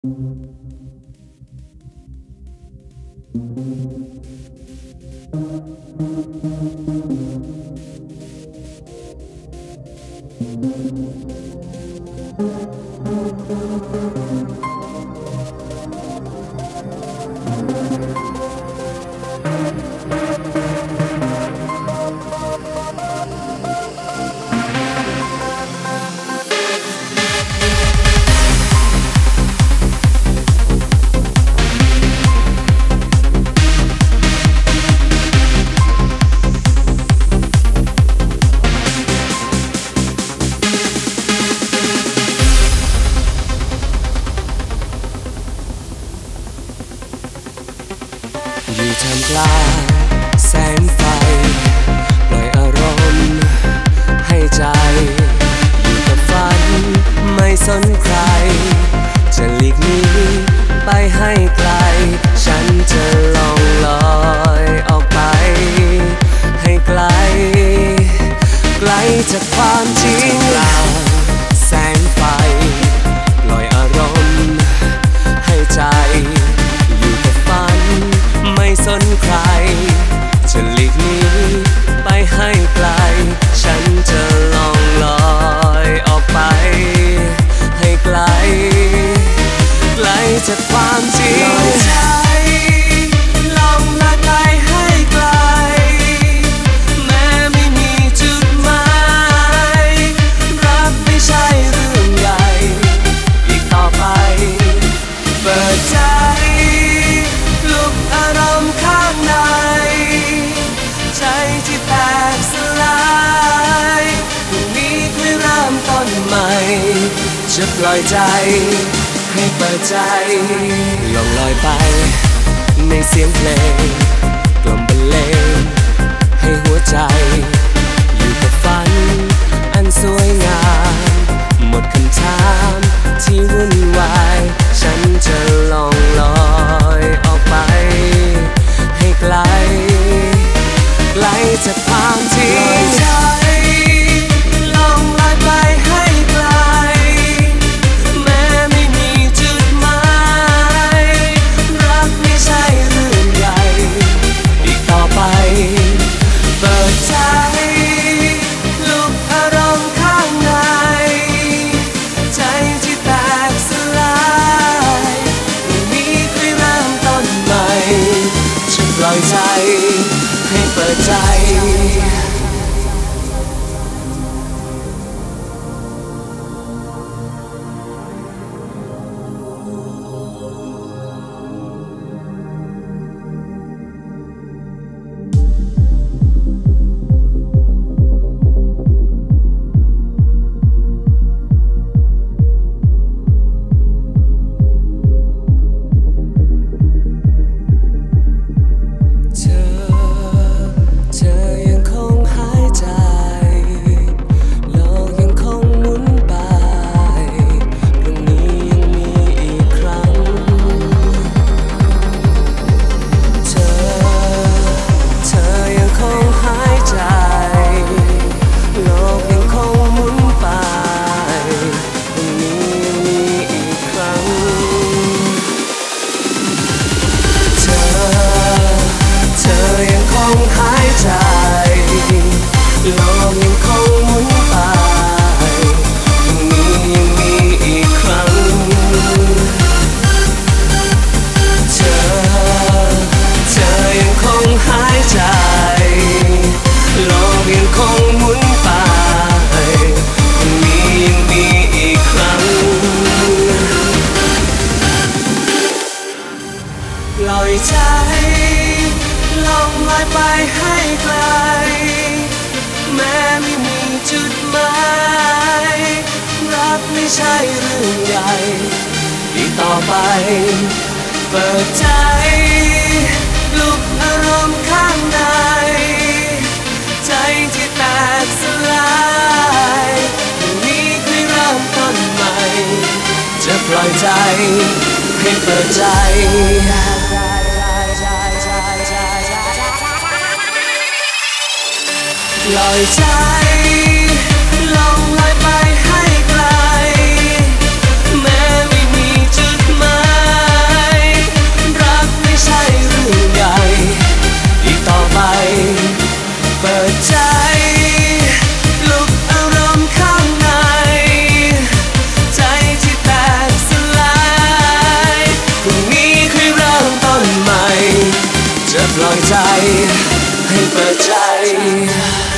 อยู่ท่ามกลางแสงไฟปล่อยอารมณ์ให้ใจอยู่กับฝันไม่สนใครจะหลีกหนีไปให้ไกลฉันจะล่องลอยออกไปให้ไกลไกลจากความจริงแสงไฟปล่อยอารมณ์ให้ใจอยู่กับฝันไม่สนใครจะหลีกหนีไปให้ไกลฉันจะล่องลอยออกไปให้ไกลไกลจากความจริงลอยใจล่องลอยไปให้ไกลแม้ไม่มีจุดหมายรักไม่ใช่เรื่องใหญ่อีกต่อไปเปิดใจลุกอารมณ์ข้างในใจที่แตกสลายพรุ่งนี้ค่อยเริ่มต้นใหม่จะปล่อยใจให้เปิดใจลองลอยไปในเสียงเพลงกล่อมบรรเลงให้หัวใจอยู่กับฝันอันสวยงามหมดคำถามที่วุ่นวายฉันจะล่องลอยออกไปให้ไกลไกลจากความจริงใจล่องลอยไปให้ไกลแม้ไม่มีจุดหมายรักไม่ใช่เรื่องใหญ่อีกต่อไปเปิดใจลุกอารมณ์ข้างในใจที่แตกสลายพรุ่งนี้ค่อยเริ่มต้นใหม่จะปล่อยใจให้เปิดใจเปิดใจลุกอารมณ์ข้างในใจที่แตกสลายพรุ่งนี้ค่อยเริ่มต้นใหม่จะปล่อยใจให้เปิดใจปล่อยใจล่องลอยไปให้ไกลแม้ไม่มีจุดหมายปล่อยใจให้เปิดใจ